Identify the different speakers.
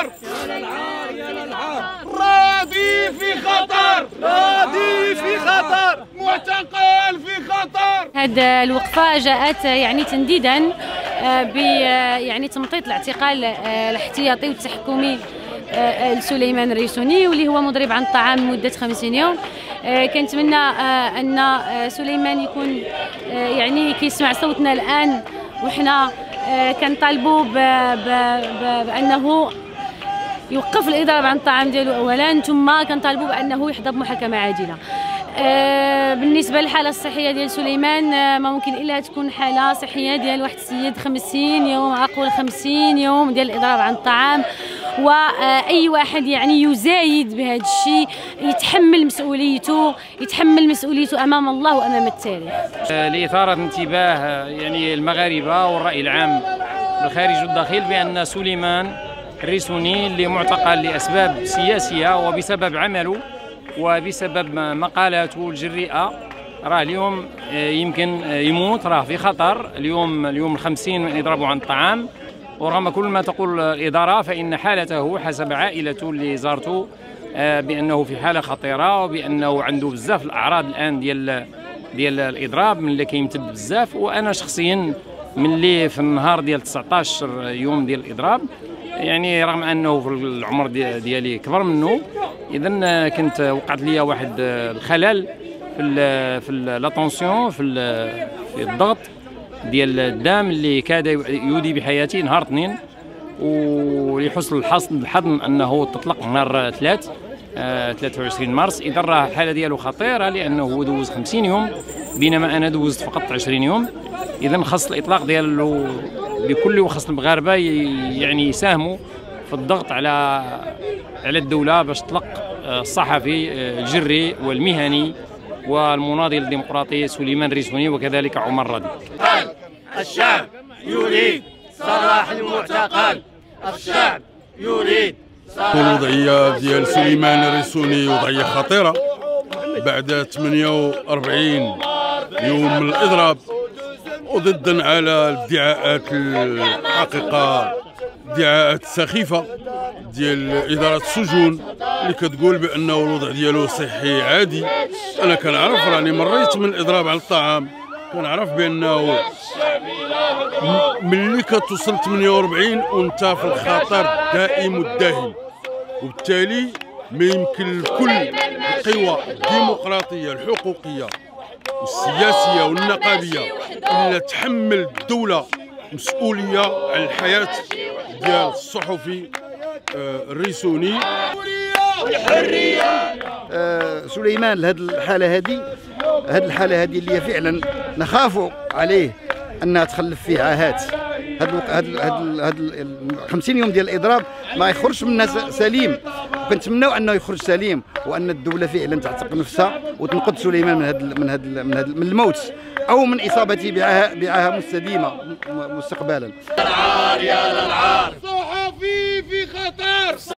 Speaker 1: خطر، راضي في خطر، راضي في خطر، معتقل في خطر.
Speaker 2: هذه الوقفة جاءت يعني تنديدا ب يعني تمطيط الاعتقال الاحتياطي والتحكمي لسليمان الريسوني، واللي هو مضرب عن الطعام لمدة 50 يوم. كنتمنى أن سليمان يكون يعني كيسمع صوتنا الآن، وحنا كنطالبوا بأنه يوقف الإضراب عن الطعام ديالو أولا، ثم كنطالبوا بأنه يحظى بمحاكمة عادلة. بالنسبه للحاله الصحيه ديال سليمان، ما ممكن الا تكون حاله صحيه ديال واحد السيد 50 يوم، اقول 50 يوم ديال الاضراب عن الطعام، واي واحد يعني يزايد بهذا الشيء يتحمل مسؤوليته امام الله وامام التاريخ.
Speaker 3: لاثاره انتباه يعني المغاربه والراي العام بالخارج والداخل بان سليمان الريسوني اللي معتقل لاسباب سياسيه وبسبب عمله وبسبب مقالاته الجريئة راه اليوم يمكن يموت، راه في خطر. اليوم 50 من إضرابه عن الطعام، ورغم كل ما تقول الإدارة فإن حالته حسب عائلته اللي زارته بأنه في حالة خطيرة، وبأنه عنده بزاف الأعراض الآن ديال الإضراب من اللي كيمتد بزاف. وأنا شخصيا من اللي في النهار ديال 19 يوم ديال الإضراب، يعني رغم انه في العمر ديالي كبر منه، اذا كنت وقعت لي واحد الخلل في لاتونسيون، في الضغط ديال الدم اللي كاد يودي بحياتي نهار اثنين. ولحسن الحظ انه تطلق نهار 23 مارس. اذا راه الحاله ديالو خطيره لانه هو دوز 50 يوم بينما انا دوزت فقط 20 يوم. اذا خاص الاطلاق ديالو بكل، وخاص المغاربه يعني يساهموا في الضغط على الدوله باش تطلق الصحفي الجري والمهني والمناضل الديمقراطي سليمان الريسوني، وكذلك عمر راضي.
Speaker 1: الشعب يريد سراح المعتقل، الشعب يريد
Speaker 4: الوضعيه ديال سليمان الريسوني وضعيه خطيره بعد 48 يوم من الاضراب، وضدا على الادعاءات الحقيقه ادعاءات سخيفه ديال اداره السجون اللي كتقول بانه الوضع ديالو صحي عادي. انا كنعرف، راني مريت من الاضراب على الطعام، كنعرف بانه ملي كتوصل 48 وانت في الخطر دائم والداهم، وبالتالي ما يمكن لكل القوى الديمقراطيه الحقوقيه والسياسيه والنقابيه الا تحمل الدوله مسؤوليه على الحياه ديال الصحفي الريسوني.
Speaker 1: الحريه
Speaker 5: سليمان لهذه الحاله هذه اللي هي فعلا نخاف عليه انها تخلف فيه عاهات. هاد 50 يوم ديال الاضراب ما يخرجش منها سليم، وكنتمناو انه يخرج سليم، وان الدوله فعلا تعتق نفسها وتنقذ سليمان من الموت او من اصابته بعاهه مستديمه مستقبلا.
Speaker 1: العار يا للعار، صحفي في خطر.